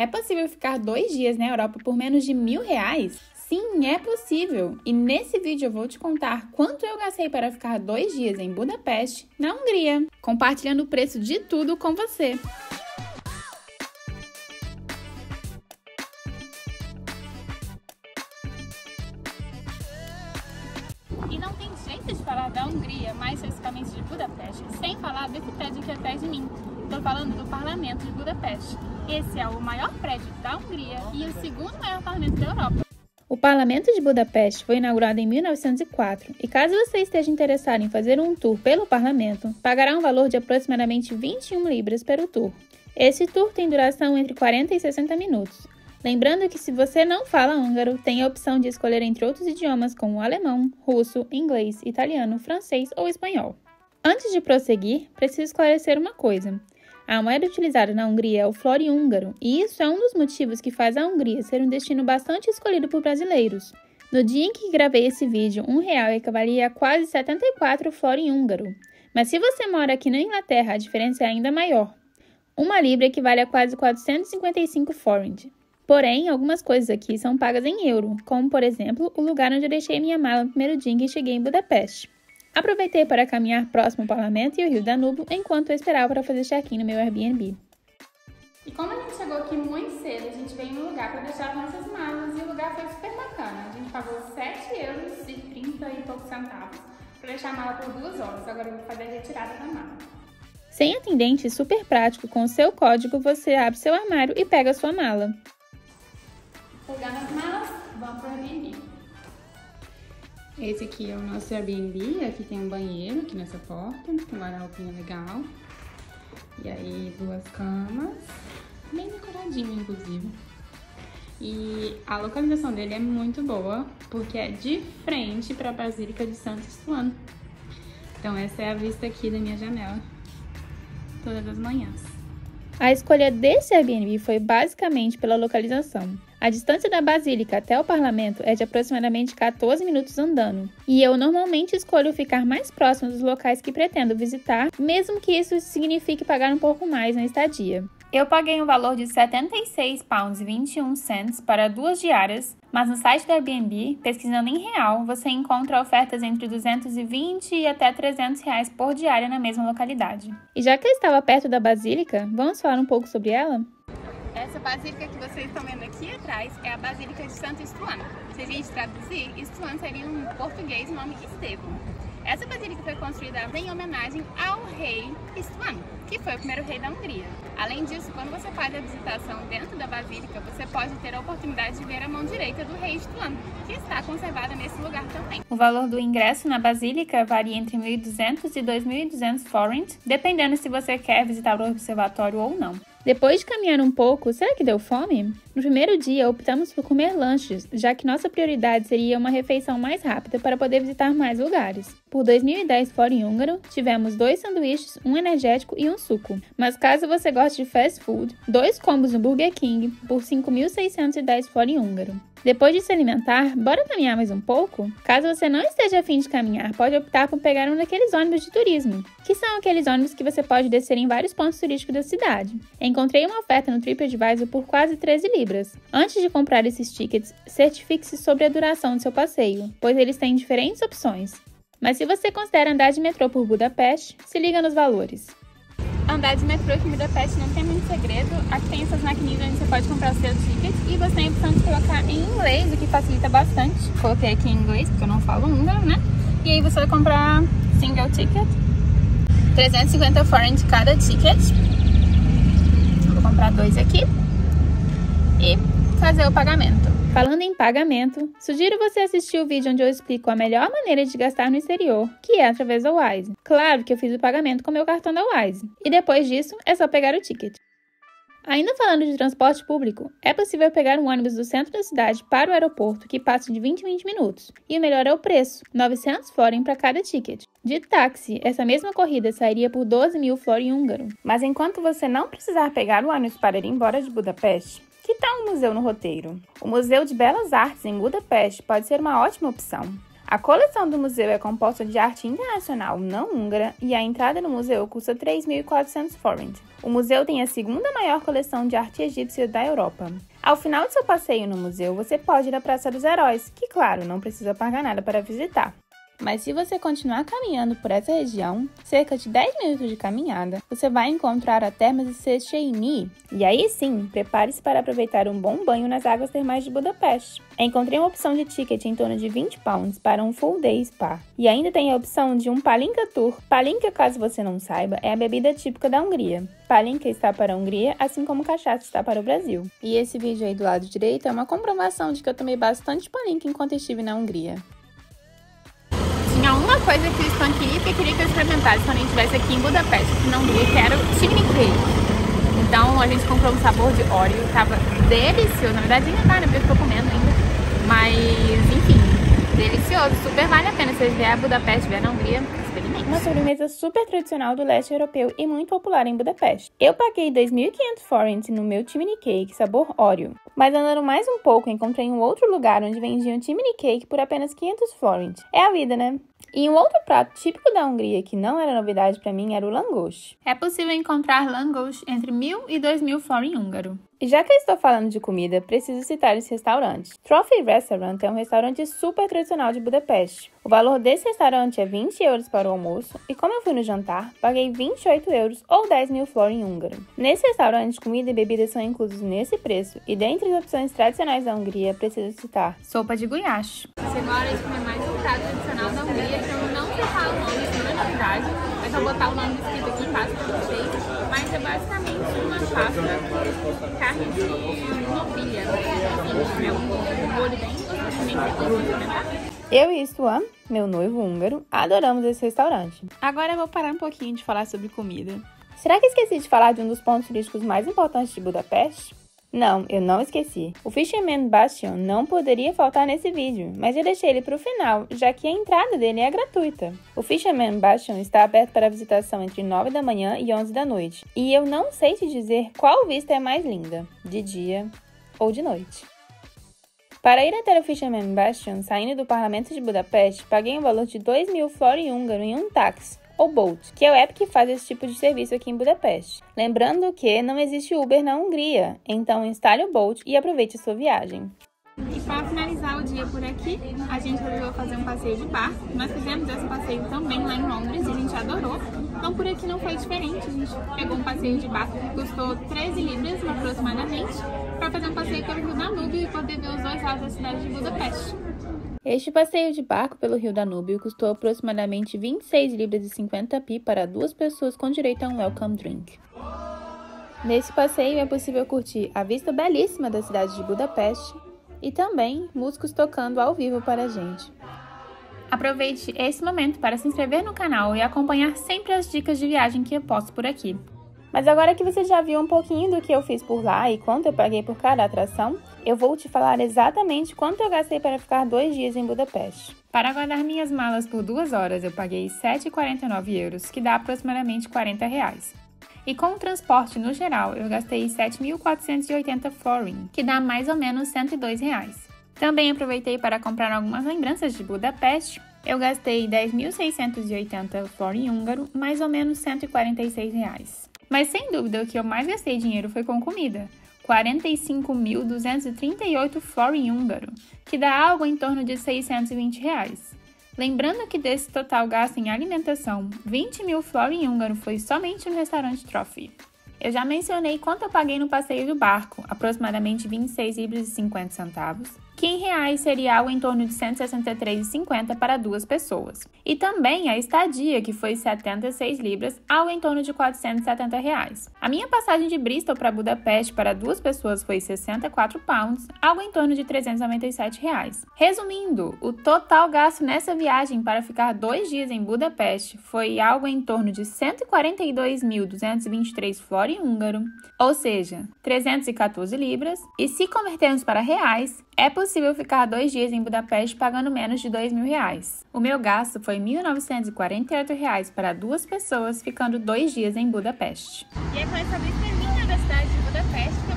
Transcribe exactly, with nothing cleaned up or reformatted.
É possível ficar dois dias na Europa por menos de mil reais? Sim, é possível! E nesse vídeo eu vou te contar quanto eu gastei para ficar dois dias em Budapeste, na Hungria, compartilhando o preço de tudo com você. E não tem jeito de falar da Hungria, mais especificamente de Budapeste, sem falar desse prédio aqui atrás de mim. Estou falando do Parlamento de Budapeste. Esse é o maior prédio da Hungria e o segundo maior parlamento da Europa. O Parlamento de Budapeste foi inaugurado em mil novecentos e quatro e caso você esteja interessado em fazer um tour pelo parlamento, pagará um valor de aproximadamente vinte e uma libras pelo tour. Esse tour tem duração entre quarenta e sessenta minutos. Lembrando que se você não fala húngaro, tem a opção de escolher entre outros idiomas como alemão, russo, inglês, italiano, francês ou espanhol. Antes de prosseguir, preciso esclarecer uma coisa. A moeda utilizada na Hungria é o florин húngaro, e isso é um dos motivos que faz a Hungria ser um destino bastante escolhido por brasileiros. No dia em que gravei esse vídeo, um real equivalia a quase setenta e quatro florin húngaro. Mas se você mora aqui na Inglaterra, a diferença é ainda maior. Uma libra equivale a quase quatrocentos e cinquenta e cinco forint. Porém, algumas coisas aqui são pagas em euro, como, por exemplo, o lugar onde eu deixei minha mala no primeiro dia em que cheguei em Budapeste. Aproveitei para caminhar próximo ao parlamento e ao rio Danúbio, enquanto eu esperava para fazer check-in no meu Airbnb. E como a gente chegou aqui muito cedo, a gente veio no lugar para deixar nossas malas e o lugar foi super bacana. A gente pagou sete euros e trinta e poucos centavos para deixar a mala por duas horas. Agora eu vou fazer a retirada da mala. Sem atendente super prático, com o seu código, você abre seu armário e pega a sua mala. Pegando as malas, vamos para o Airbnb. Esse aqui é o nosso Airbnb, aqui tem um banheiro aqui nessa porta, com uma guarda-roupinha legal. E aí duas camas, bem decoradinho inclusive. E a localização dele é muito boa, porque é de frente para a Basílica de Santo Istvan. Então essa é a vista aqui da minha janela, todas as manhãs. A escolha desse Airbnb foi basicamente pela localização. A distância da Basílica até o parlamento é de aproximadamente quatorze minutos andando, e eu normalmente escolho ficar mais próximo dos locais que pretendo visitar, mesmo que isso signifique pagar um pouco mais na estadia. Eu paguei um valor de setenta e seis pounds e vinte e um cents para duas diárias, mas no site da Airbnb, pesquisando em real, você encontra ofertas entre duzentos e vinte e até trezentos reais por diária na mesma localidade. E já que eu estava perto da Basílica, vamos falar um pouco sobre ela? Essa basílica que vocês estão vendo aqui atrás é a Basílica de Santo Istvan. Se a gente traduzir, Istvan seria um português o nome Estevão. Essa basílica foi construída em homenagem ao rei Istvan, que foi o primeiro rei da Hungria. Além disso, quando você faz a visitação dentro da basílica, você pode ter a oportunidade de ver a mão direita do rei Istvan, que está conservada nesse lugar também. O valor do ingresso na basílica varia entre mil e duzentos e dois mil e duzentos forint, dependendo se você quer visitar o observatório ou não. Depois de caminhar um pouco, será que deu fome? No primeiro dia, optamos por comer lanches, já que nossa prioridade seria uma refeição mais rápida para poder visitar mais lugares. Por dois mil e dez forint húngaro, tivemos dois sanduíches, um energético e um suco. Mas caso você goste de fast food, dois combos no Burger King por cinco mil seiscentos e dez forint húngaro. Depois de se alimentar, bora caminhar mais um pouco? Caso você não esteja a fim de caminhar, pode optar por pegar um daqueles ônibus de turismo, que são aqueles ônibus que você pode descer em vários pontos turísticos da cidade. Encontrei uma oferta no TripAdvisor por quase treze libras. Antes de comprar esses tickets, certifique-se sobre a duração do seu passeio, pois eles têm diferentes opções. Mas se você considera andar de metrô por Budapeste, se liga nos valores. Andar de metrô aqui em Budapeste não tem muito segredo. Aqui tem essas maquininhas onde você pode comprar o seu ticket e você tem a opção de colocar em inglês, o que facilita bastante. Coloquei aqui em inglês porque eu não falo húngaro, né? E aí você vai comprar single ticket, trezentos e cinquenta forint cada ticket. Vou comprar dois aqui e fazer o pagamento. Falando em pagamento, sugiro você assistir o vídeo onde eu explico a melhor maneira de gastar no exterior, que é através da Wise. Claro que eu fiz o pagamento com meu cartão da Wise. E depois disso, é só pegar o ticket. Ainda falando de transporte público, é possível pegar um ônibus do centro da cidade para o aeroporto que passa de vinte em vinte minutos. E o melhor é o preço, novecentos forint para cada ticket. De táxi, essa mesma corrida sairia por doze mil forint húngaro. Mas enquanto você não precisar pegar o ônibus para ir embora de Budapeste, que tal um museu no roteiro? O Museu de Belas Artes em Budapeste pode ser uma ótima opção. A coleção do museu é composta de arte internacional não húngara e a entrada no museu custa três mil e quatrocentos forint. O museu tem a segunda maior coleção de arte egípcia da Europa. Ao final do seu passeio no museu, você pode ir à Praça dos Heróis, que, claro, não precisa pagar nada para visitar. Mas se você continuar caminhando por essa região, cerca de dez minutos de caminhada, você vai encontrar a Termas de Széchenyi. E aí sim, prepare-se para aproveitar um bom banho nas águas termais de Budapeste. Encontrei uma opção de ticket em torno de vinte pounds para um full day spa. E ainda tem a opção de um Palinka Tour. Palinka, caso você não saiba, é a bebida típica da Hungria. Palinka está para a Hungria, assim como cachaça está para o Brasil. E esse vídeo aí do lado direito é uma comprovação de que eu tomei bastante Palinka enquanto estive na Hungria. Tinha uma coisa que o Stan queria que eu queria que eu experimentasse quando a gente estivesse aqui em Budapeste, que não vi, que era o chimney cake. Então a gente comprou um sabor de Oreo, tava delicioso, na verdade ainda tá, né, porque eu tô comendo ainda. Mas, enfim, delicioso, super vale a pena. Se vocês vierem a Budapeste, vier na Hungria, experimente. Uma sobremesa super tradicional do leste europeu e muito popular em Budapeste. Eu paguei dois mil e quinhentos forint no meu chimney cake sabor Oreo. Mas andando mais um pouco, encontrei um outro lugar onde vendiam chimney cake por apenas quinhentos forint. É a vida, né? E um outro prato típico da Hungria que não era novidade para mim era o langos. É possível encontrar langos entre mil e dois mil forint húngaro. E já que eu estou falando de comida, preciso citar esse restaurante. Trophy Restaurant é um restaurante super tradicional de Budapeste. O valor desse restaurante é vinte euros para o almoço e como eu fui no jantar, paguei vinte e oito euros ou dez mil forint húngaro. Nesse restaurante, comida e bebidas são inclusos nesse preço e dentre as opções tradicionais da Hungria, preciso citar sopa de guiache. Agora a gente tem mais um prato tradicional da Hungria, que eu não sei falar o nome, isso não é novidade, mas eu vou botar o nome escrito aqui embaixo para vocês. Mas é basicamente uma pasta de carne de novilha. Enfim, é um molho bem gostoso. Eu e Stuan, meu noivo húngaro, adoramos esse restaurante. Agora eu vou parar um pouquinho de falar sobre comida. Será que esqueci de falar de um dos pontos turísticos mais importantes de Budapeste? Não, eu não esqueci. O Fisherman Bastion não poderia faltar nesse vídeo, mas eu deixei ele para o final, já que a entrada dele é gratuita. O Fisherman Bastion está aberto para visitação entre nove da manhã e onze da noite, e eu não sei te dizer qual vista é mais linda, de dia ou de noite. Para ir até o Fisherman Bastion, saindo do Parlamento de Budapeste, paguei um valor de dois mil forint húngaro em um táxi, ou Bolt, que é o app que faz esse tipo de serviço aqui em Budapeste. Lembrando que não existe Uber na Hungria, então instale o Bolt e aproveite a sua viagem. E para finalizar o dia por aqui, a gente resolveu fazer um passeio de barco. Nós fizemos esse passeio também lá em Londres e a gente adorou. Então por aqui não foi diferente, a gente pegou um passeio de barco que custou treze libras aproximadamente, para fazer um passeio pelo Rio Danúbio e poder ver os dois lados da cidade de Budapeste. Este passeio de barco pelo Rio Danúbio custou aproximadamente vinte e seis libras e cinquenta pi para duas pessoas com direito a um welcome drink. Nesse passeio é possível curtir a vista belíssima da cidade de Budapeste e também músicos tocando ao vivo para a gente. Aproveite esse momento para se inscrever no canal e acompanhar sempre as dicas de viagem que eu posto por aqui. Mas agora que você já viu um pouquinho do que eu fiz por lá e quanto eu paguei por cada atração, eu vou te falar exatamente quanto eu gastei para ficar dois dias em Budapeste. Para guardar minhas malas por duas horas, eu paguei sete vírgula quarenta e nove euros, que dá aproximadamente quarenta reais. E com o transporte no geral, eu gastei sete mil quatrocentos e oitenta forint, que dá mais ou menos cento e dois reais. Também aproveitei para comprar algumas lembranças de Budapeste. Eu gastei dez mil seiscentos e oitenta forint húngaro, mais ou menos cento e quarenta e seis reais. Mas sem dúvida o que eu mais gastei dinheiro foi com comida, quarenta e cinco mil duzentos e trinta e oito forint húngaro, que dá algo em torno de seiscentos e vinte reais. Lembrando que desse total gasto em alimentação, vinte mil forint húngaro foi somente no restaurante Trophy. Eu já mencionei quanto eu paguei no passeio do barco, aproximadamente vinte e seis libras e cinquenta centavos, que em reais seria algo em torno de cento e sessenta e três reais e cinquenta centavos para duas pessoas. E também a estadia, que foi setenta e seis libras, algo em torno de quatrocentos e setenta reais. A minha passagem de Bristol para Budapeste para duas pessoas foi sessenta e quatro pounds, algo em torno de trezentos e noventa e sete reais. Resumindo, o total gasto nessa viagem para ficar dois dias em Budapeste foi algo em torno de cento e quarenta e dois mil duzentos e vinte e três forint húngaro, ou seja, trezentos e quatorze libras, e se convertermos para reais, é possível ficar dois dias em Budapeste pagando menos de dois mil reais. O meu gasto foi mil novecentos e quarenta e oito reais para duas pessoas, ficando dois dias em Budapeste. E é com essa vista linda da cidade de Budapeste que